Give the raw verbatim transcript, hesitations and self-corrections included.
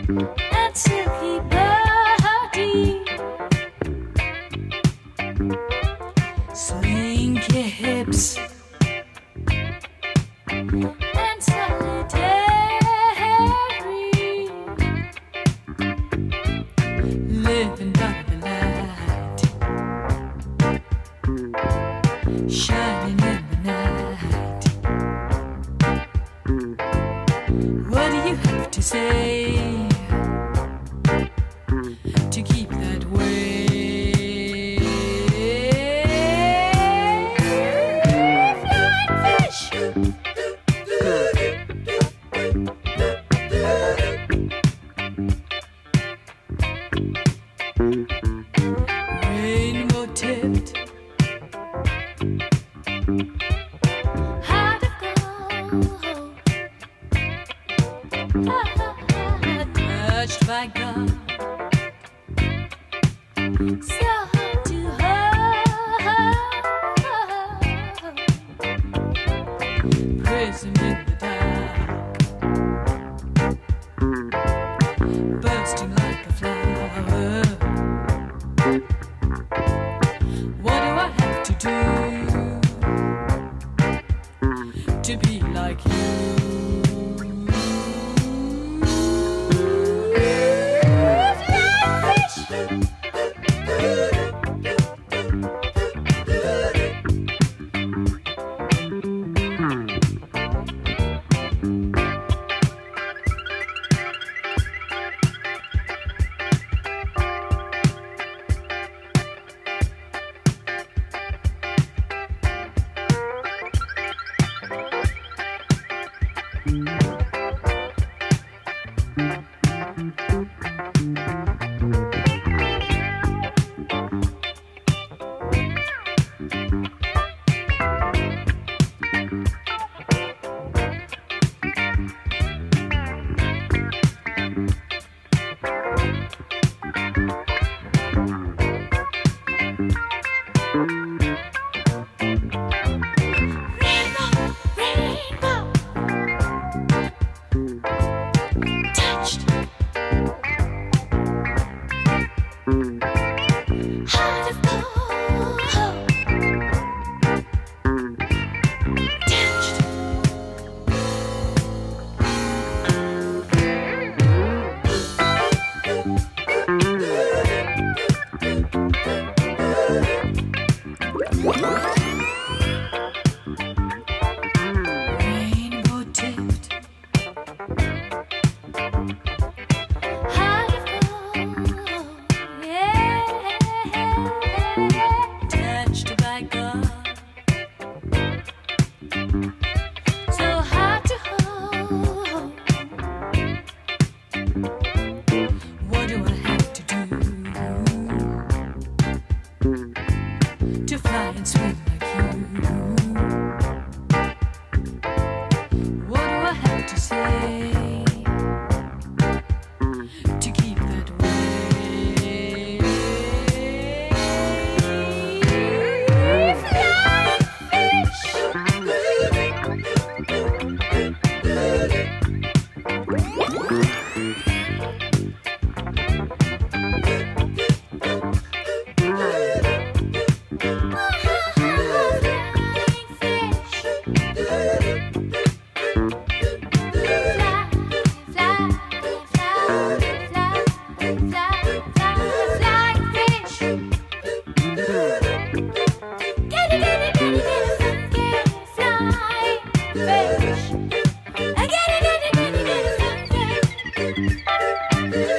and silky body, slinky hips and solitary, living by the light, shining in the night. What do you have to say to keep that way? Rainbow tipped, heart of gold, touched by God, so hard to hold, prison in the dark, bursting like a flower. What do I have to do to be like you? Rainbow tipped, heart of gold, yeah, touched by God, so hard to hold. What do I have to do to fly and swim like you? What do I have to say to keep that way? Flying fish.